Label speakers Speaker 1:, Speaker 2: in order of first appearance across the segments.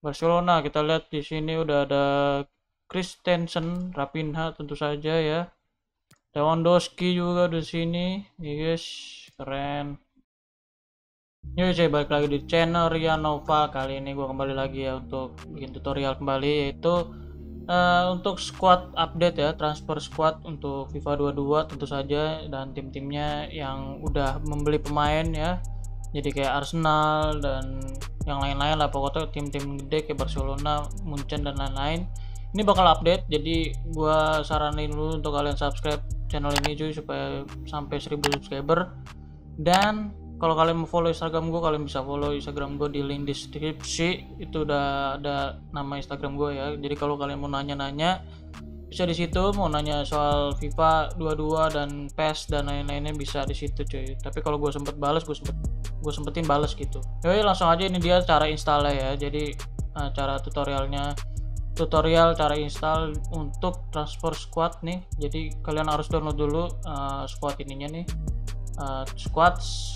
Speaker 1: Barcelona kita lihat di sini udah ada Christensen, Raphinha tentu saja ya. Lewandowski juga di sini, ya guys, keren. Yuk saya balik lagi di channel Rianova. Kali ini gue kembali lagi ya untuk bikin tutorial kembali, yaitu untuk squad update ya, transfer squad untuk FIFA 22 tentu saja, dan tim-timnya yang udah membeli pemain ya, jadi kayak Arsenal dan yang lain-lain lah, pokoknya tim-tim gede kayak Barcelona, Munchen dan lain-lain. Ini bakal update, jadi gue saranin dulu untuk kalian subscribe channel ini cuy, supaya sampai 1000 subscriber. Dan kalau kalian mau follow Instagram gue, kalian bisa follow Instagram gue di link deskripsi. Itu udah ada nama Instagram gue ya. Jadi kalau kalian mau nanya-nanya bisa di situ, mau nanya soal FIFA 22 dan PES dan lain-lainnya bisa di situ cuy. Tapi kalau gue sempet balas, gue sempetin balas gitu. Yoi, langsung aja, ini dia cara installnya ya. Jadi cara tutorial cara install untuk transfer squad nih. Jadi kalian harus download dulu squad ininya nih, squad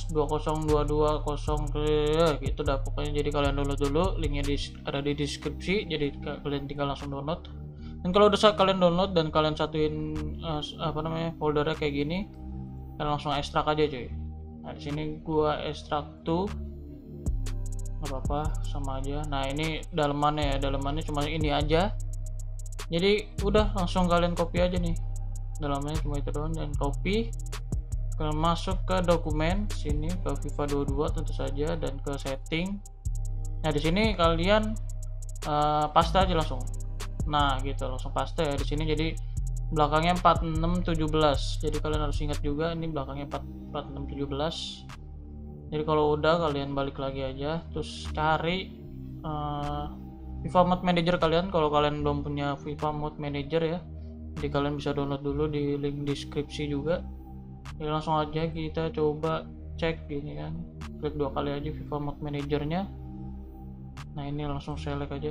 Speaker 1: 20220 gitu dah pokoknya. Jadi kalian download dulu, linknya ada di deskripsi, jadi kalian tinggal langsung download. Dan kalau udah kalian download dan kalian satuin foldernya kayak gini, kalian langsung ekstrak aja cuy. Nah di sini gua ekstrak tuh, nggak apa-apa, sama aja. Nah ini dalemannya ya, dalemannya cuma ini aja, jadi udah langsung kalian copy aja nih, dalamnya cuma itu doang, dan copy. Kalian masuk ke dokumen sini, ke FIFA 22 tentu saja, dan ke setting. Nah di sini kalian paste aja langsung. Nah gitu, langsung paste ya di sini. Jadi belakangnya 4617. Jadi kalian harus ingat juga ini belakangnya 4617. Jadi kalau udah, kalian balik lagi aja, terus cari FIFA Mode Manager kalian. Kalau kalian belum punya FIFA Mode Manager ya, jadi kalian bisa download dulu di link deskripsi juga. Jadi langsung aja kita coba cek gini kan, klik 2 kali aja FIFA Mode Managernya. Nah ini langsung select aja.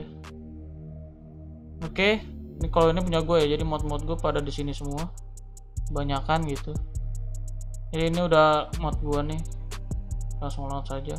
Speaker 1: Oke, ini kalau ini punya gue ya, jadi mod-mod gue pada di sini semua, kebanyakan gitu. Jadi ini udah mod gue nih, langsung launch saja.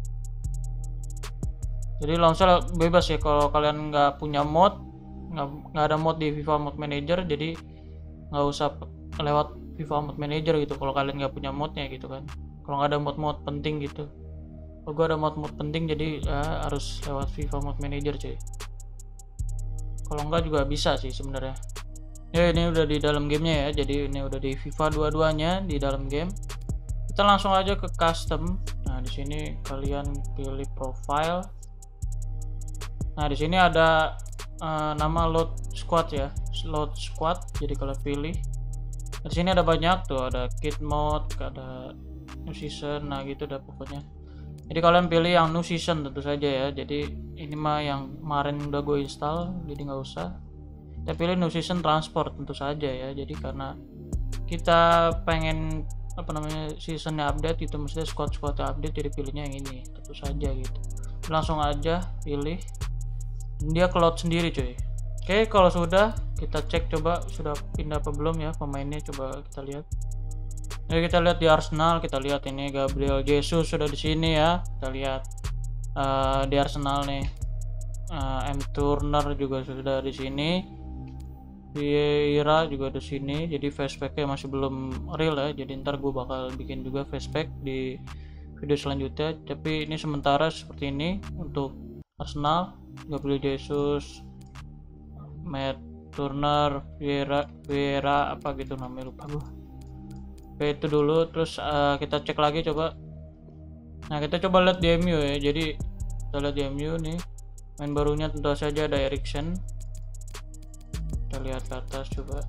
Speaker 1: Jadi launcher bebas ya, kalau kalian nggak punya mod, nggak ada mod di FIFA Mode Manager, jadi nggak usah lewat FIFA Mode Manager gitu kalau kalian nggak punya modnya gitu kan. Kalau nggak ada mod-mod penting gitu, kalau gue ada mod-mod penting, jadi ya harus lewat FIFA Mode Manager cuy. Kalau nggak juga bisa sih sebenarnya. Ya ini udah di dalam gamenya ya, jadi ini udah di FIFA 22 nya di dalam game. Kita langsung aja ke custom. Nah di sini kalian pilih profile. Nah di sini ada nama load squad ya, load squad. Jadi kalian pilih. Di sini ada banyak tuh, ada kit mode, ada new season, nah gitu dah pokoknya. Jadi kalian pilih yang new season tentu saja ya. Jadi ini mah yang kemarin udah gue install, jadi nggak usah. Kita pilih new season transport tentu saja ya. Jadi karena kita pengen seasonnya update gitu, maksudnya squad-squadnya update, jadi pilihnya yang ini tentu saja gitu. Langsung aja pilih, dia load sendiri cuy. Oke, kalau sudah, kita cek coba sudah pindah apa belum ya pemainnya, coba kita lihat. Jadi kita lihat di Arsenal, kita lihat ini Gabriel Jesus sudah di sini ya. Kita lihat di Arsenal nih, M Turner juga sudah di sini, Vieira juga di sini. Jadi flashbacknya masih belum real ya, jadi ntar gue bakal bikin juga flashback di video selanjutnya. Tapi ini sementara seperti ini untuk Arsenal, Gabriel Jesus, Matt Turner, Vieira apa gitu namanya, lupa gue. Oke itu dulu, terus kita cek lagi coba. Nah kita coba lihat di MU ya. Jadi kita lihat di MU nih, main barunya tentu saja ada Eriksen. Kita lihat ke atas coba,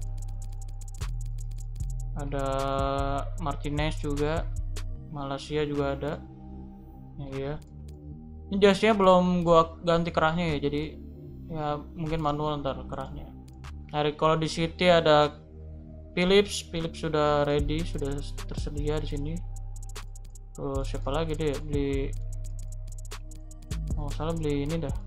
Speaker 1: ada Martinez juga, Malaysia juga ada ya. Ini jasnya belum gua ganti kerahnya ya, jadi ya mungkin manual ntar kerahnya. Nah kalau di City ada Philips sudah ready, sudah tersedia di sini. Terus siapa lagi deh, beli beli ini dah,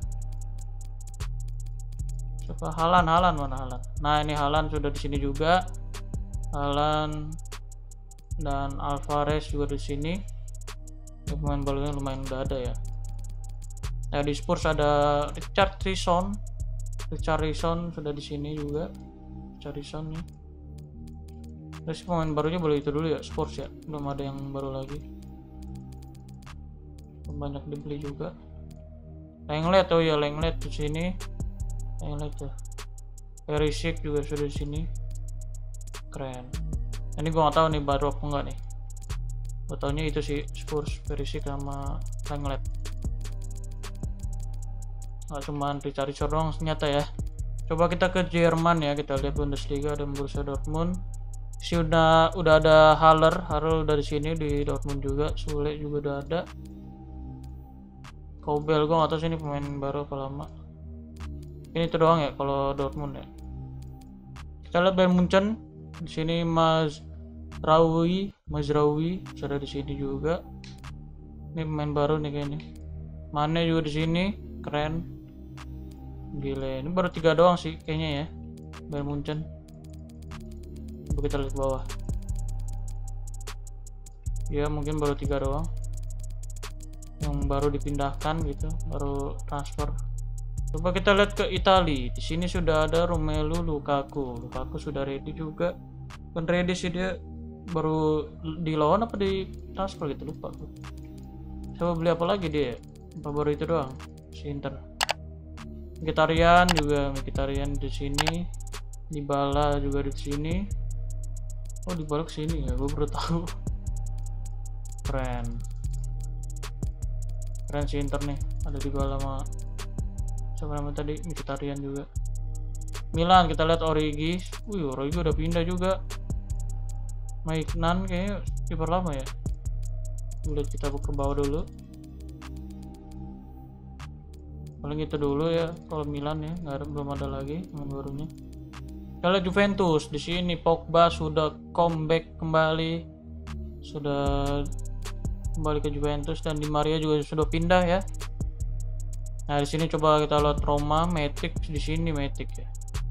Speaker 1: siapa, Haaland mana Haaland. Nah ini Haaland sudah di sini juga, Haaland dan Alvarez juga di sini. Pemain barunya lumayan udah ada ya. Nah, di Spurs ada Richarlison sudah di sini juga. Richarlison nih. Terus pemain barunya boleh itu dulu ya, Spurs ya, belum ada yang baru lagi. Banyak dibeli juga. Lenglet, oh ya Lenglet di sini. Lenglet tuh. Perisic juga sudah di sini. Keren. Ini gua nggak tahu nih baru apa enggak nih. Gua taunya itu sih Spurs, Perisic sama Lenglet. Nggak cuma Richarlison doang ternyata ya. Coba kita ke Jerman ya, kita lihat Bundesliga. Ada Borussia Dortmund. Udah ada Haller udah di sini di Dortmund juga. Sule juga udah ada. Kobel gue nggak tahu sih ini pemain baru apa lama. Ini itu doang ya kalau Dortmund ya. Kita lihat Bayern Munchen di sini Mazraoui sudah di sini juga. Ini pemain baru nih kayaknya. Mane juga di sini, keren. Gile, ini baru 3 doang sih kayaknya ya. Bayern Munchen. Coba kita lihat bawah. Ya mungkin baru 3 doang yang baru dipindahkan gitu, baru transfer. Coba kita lihat ke Italia. Di sini sudah ada Romelu Lukaku sudah ready juga. Kan ready sih dia, baru di loan apa di transfer gitu lupa. Coba beli apa lagi dia? Apa baru itu doang? Si Inter. Mkhitaryan di sini. Dybala juga di sini. Oh, Dybala ke sini ya, gue baru tahu. Keren si Inter nih, ada Dybala sama siapa namanya tadi, Mkhitaryan juga. Milan kita lihat Origi. Origi udah pindah juga. Maignan kayaknya kiper lama ya. Lihat kita ke bawah dulu. Paling itu dulu ya kalau Milan ya, belum ada lagi yang barunya. Kita lihat Juventus di sini. Pogba sudah comeback kembali, sudah kembali ke Juventus, dan Di Maria juga sudah pindah ya. Nah di sini coba kita lihat Roma. Matic di sini, Matic ya.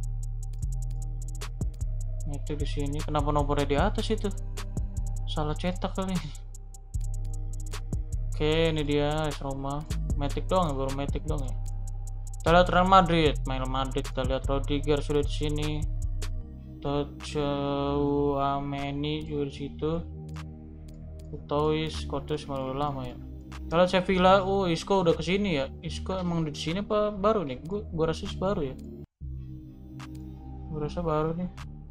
Speaker 1: Matic di sini. Kenapa nomornya di atas itu? Salah cetak kali. Oke, ini dia Roma. Matic doang ya, baru Matic doang ya. Kita lihat Real Madrid, kita lihat Rodriguez sudah di sini. Tchouaméni juga di situ. Courtois malu lama ya. Kalau Sevilla, Isco udah kesini ya. Isco emang di sini apa baru nih? Gua rasa baru ya. Gua rasa baru nih.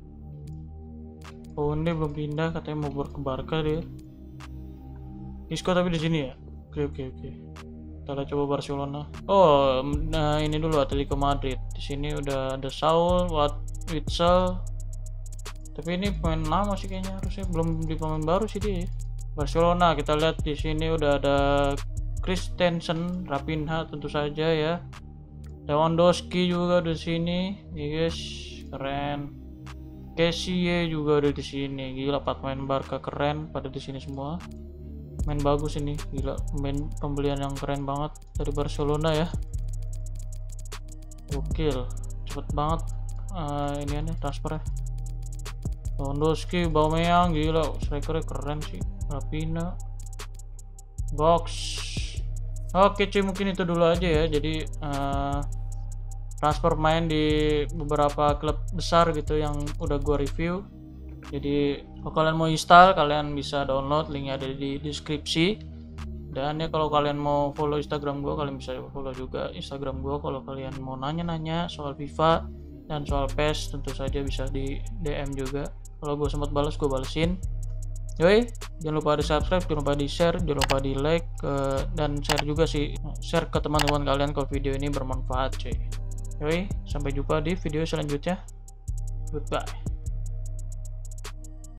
Speaker 1: Ini belum pindah, katanya mau ke Barca dia. Isco tapi di sini ya. Oke. Kita lihat coba Barcelona. Nah ini dulu Atletico Madrid. Di sini udah ada Saul, Witsel. Tapi ini pemain lama sih kayaknya, harusnya belum di pemain baru sih dia. Barcelona kita lihat di sini udah ada Christensen, Raphinha tentu saja ya. Lewandowski juga di sini, yes, keren. Kessie juga ada di sini, gila 4 pemain Barca keren pada di sini semua. Main bagus ini, gila pembelian yang keren banget dari Barcelona ya. Gokil, cepet banget ini nih transfernya. Lewandowski, Aubameyang, gila strikernya keren sih. Raphinha, box. Oke cuy, mungkin itu dulu aja ya. Jadi transfer main di beberapa klub besar gitu yang udah gua review. Jadi kalau kalian mau install, kalian bisa download, linknya ada di deskripsi. Dan ya kalau kalian mau follow Instagram gua, kalian bisa follow juga Instagram gua. Kalau kalian mau nanya-nanya soal FIFA dan soal PES, tentu saja bisa di DM juga. Kalau gue sempat balas, gue balesin. Yoi, jangan lupa di subscribe, jangan lupa di share, jangan lupa di like, dan share juga sih. Share ke teman-teman kalian kalau video ini bermanfaat cuy. Yoi, sampai jumpa di video selanjutnya. Goodbye.